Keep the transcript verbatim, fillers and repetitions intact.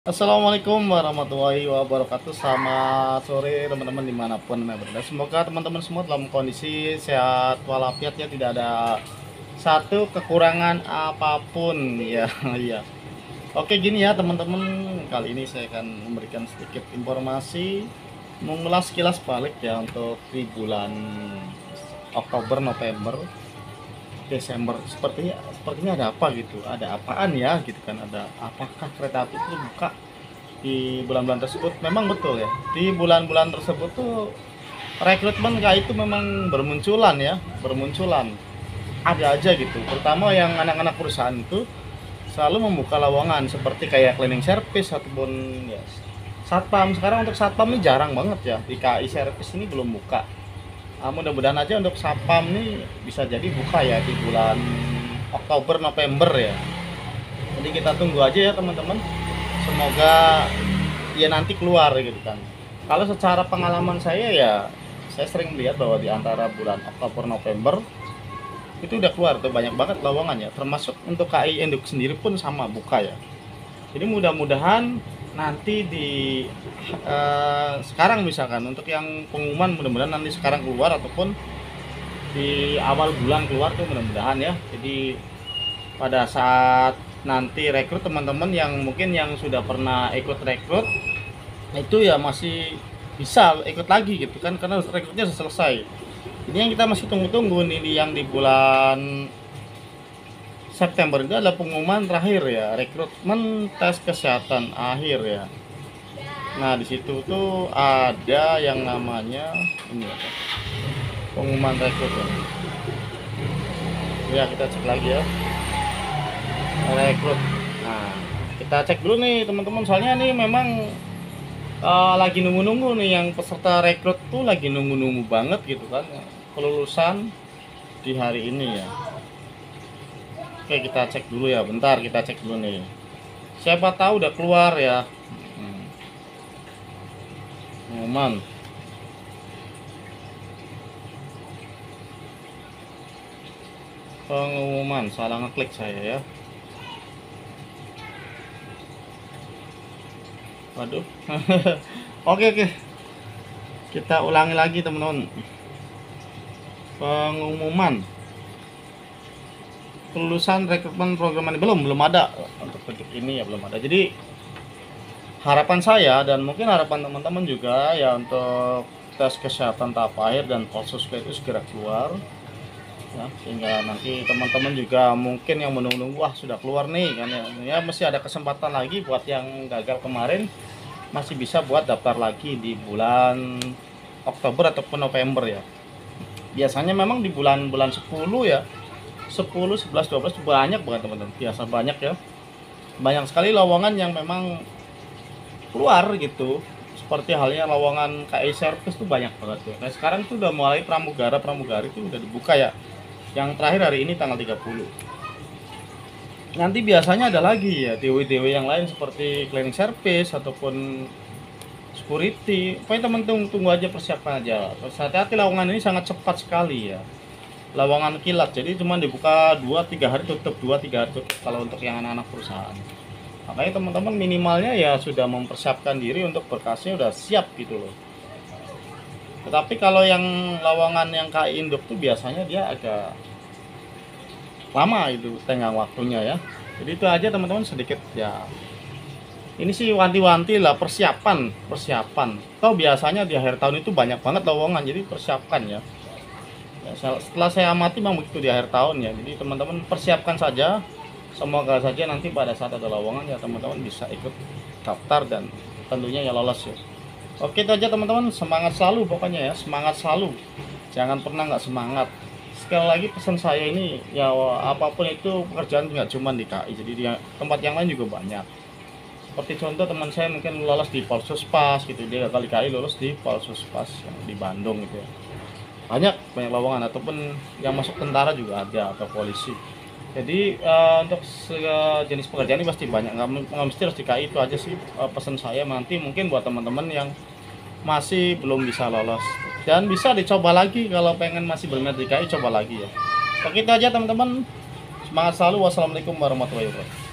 Assalamualaikum warahmatullahi wabarakatuh. Selamat sore teman-teman dimanapun berada. Semoga teman-teman semua dalam kondisi sehat walafiat ya, tidak ada satu kekurangan apapun ya. Ya. Oke gini ya teman-teman, kali ini saya akan memberikan sedikit informasi, mengulas kilas balik ya untuk di bulan Oktober, November, Desember. Sepertinya sepertinya ada apa gitu, ada apaan ya gitu kan, ada apakah kereta api itu buka di bulan-bulan tersebut. Memang betul ya, di bulan-bulan tersebut tuh rekrutmen kayak itu memang bermunculan ya, bermunculan ada aja gitu, terutama yang anak-anak perusahaan itu selalu membuka lowongan seperti kayak cleaning service ataupun ya satpam. Sekarang untuk satpam ini jarang banget ya, di K I service ini belum buka. Ah, mudah-mudahan aja untuk satpam nih bisa jadi buka ya di bulan Oktober, November ya. Jadi kita tunggu aja ya teman-teman, semoga ya nanti keluar gitu kan. Kalau secara pengalaman saya ya, saya sering melihat bahwa di antara bulan Oktober, November itu udah keluar tuh banyak banget lowongan ya, termasuk untuk K I Induk sendiri pun sama buka ya. Jadi mudah-mudahan nanti di eh, sekarang misalkan untuk yang pengumuman, mudah-mudahan nanti sekarang keluar ataupun di awal bulan keluar tuh mudah-mudahan ya. Jadi pada saat nanti rekrut teman-teman yang mungkin yang sudah pernah ikut rekrut itu ya masih bisa ikut lagi gitu kan, karena rekrutnya sudah selesai. Ini yang kita masih tunggu-tunggu nih, yang di bulan September itu adalah pengumuman terakhir ya, rekrutmen tes kesehatan akhir ya. Nah di situ tuh ada yang namanya ini apa, pengumuman rekrut ya. Ya kita cek lagi ya, rekrut. Nah kita cek dulu nih teman-teman, soalnya nih memang uh, lagi nunggu-nunggu nih, yang peserta rekrut tuh lagi nunggu-nunggu banget gitu kan, kelulusan di hari ini ya. Oke kita cek dulu ya, bentar kita cek dulu nih, siapa tahu udah keluar ya. hmm. Pengumuman pengumuman salah ngeklik saya ya, waduh. Oke oke, kita ulangi lagi teman-teman. Pengumuman kelulusan rekrutmen program ini belum belum ada untuk proyek ini ya, belum ada. Jadi harapan saya dan mungkin harapan teman-teman juga ya, untuk tes kesehatan tahap akhir dan polsuska itu segera keluar ya, sehingga nanti teman-teman juga mungkin yang menunggu-nunggu wah sudah keluar nih kan ya, ya masih ada kesempatan lagi buat yang gagal kemarin, masih bisa buat daftar lagi di bulan Oktober ataupun November ya. Biasanya memang di bulan-bulan sepuluh ya, sepuluh, sebelas, dua belas banyak banget teman-teman, biasa banyak ya, banyak sekali lowongan yang memang keluar gitu, seperti halnya lowongan K I service tuh banyak banget ya. Nah sekarang tuh udah mulai pramugara pramugari itu udah dibuka ya, yang terakhir hari ini tanggal tiga puluh. Nanti biasanya ada lagi ya D W-D W yang lain seperti cleaning service ataupun security. Pokoknya teman tunggu, tunggu aja, persiapan aja. Hati-hati, lowongan ini sangat cepat sekali ya, lowongan kilat. Jadi cuma dibuka dua tiga hari tutup, dua tiga hari tutup kalau untuk yang anak-anak perusahaan. Makanya teman-teman minimalnya ya sudah mempersiapkan diri untuk berkasnya udah siap gitu loh. Tetapi kalau yang lowongan yang K I Induk tuh biasanya dia agak lama itu tenggang waktunya ya. Jadi itu aja teman-teman, sedikit ya, ini sih wanti-wanti lah, persiapan persiapan. Tahu biasanya di akhir tahun itu banyak banget lowongan, jadi persiapkan ya. Ya, setelah saya amati memang begitu di akhir tahun ya. Jadi teman-teman persiapkan saja, semoga saja nanti pada saat ada lowongan ya teman-teman bisa ikut daftar dan tentunya ya lolos ya. Oke itu aja teman-teman, semangat selalu pokoknya ya, semangat selalu, jangan pernah nggak semangat. Sekali lagi pesan saya ini ya, apapun itu pekerjaan nggak cuma di K I, jadi di tempat yang lain juga banyak. Seperti contoh teman saya mungkin lolos di Polsuspas gitu, dia gagal di K I lulus di Polsuspas yang di Bandung gitu ya. Banyak banyak lowongan, ataupun yang masuk tentara juga ada atau polisi. Jadi uh, untuk jenis pekerjaan ini pasti banyak, nggak, nggak mesti harus di K I. Itu aja sih uh, pesan saya nanti mungkin buat teman-teman yang masih belum bisa lolos, dan bisa dicoba lagi kalau pengen masih berminat di K I, coba lagi ya. Oke itu aja teman-teman, semangat selalu. Wassalamualaikum warahmatullahi wabarakatuh.